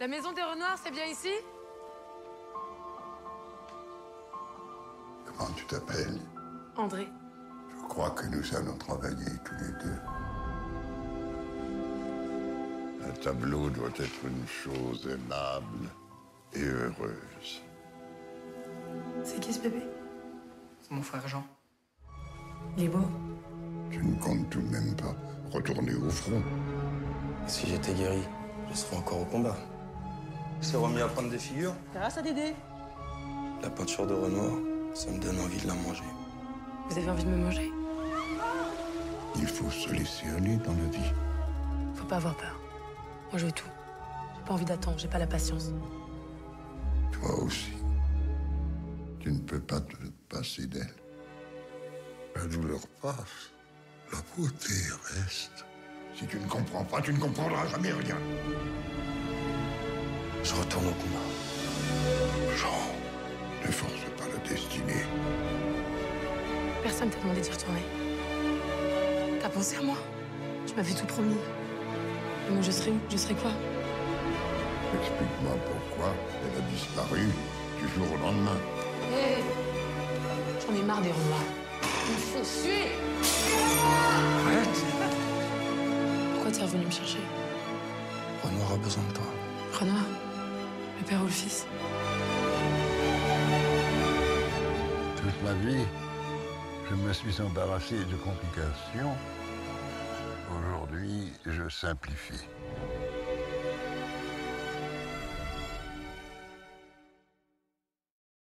La maison des Renoirs, c'est bien ici? Comment tu t'appelles? André. Je crois que nous allons travailler tous les deux. Un tableau doit être une chose aimable et heureuse. C'est qui ce bébé? C'est mon frère Jean. Il est beau. Tu ne comptes tout de même pas retourner au front. Si j'étais guéri, je serais encore au combat. C'est remis à prendre des figures. Grâce à Dédé. La peinture de Renoir, ça me donne envie de la manger. Vous avez envie de me manger? Il faut se laisser aller dans la vie. Faut pas avoir peur. Moi, je veux tout. J'ai pas envie d'attendre, j'ai pas la patience. Toi aussi. Tu ne peux pas te passer d'elle. La douleur passe. La beauté reste. Si tu ne comprends pas, tu ne comprendras jamais rien. Je retourne au combat. Jean, ne force pas la destinée. Personne t'a demandé d'y retourner. T'as pensé à moi? Tu m'avais tout promis. Et moi, je serai où? Je serai quoi? Explique-moi pourquoi elle a disparu du jour au lendemain. Hé! J'en ai marre des Renoirs. Ils me font suer! Arrête! Pourquoi t'es revenu me chercher? Renoir a besoin de toi. Renoir? Le père ou le fils? Toute ma vie, je me suis embarrassé de complications. Aujourd'hui, je simplifie.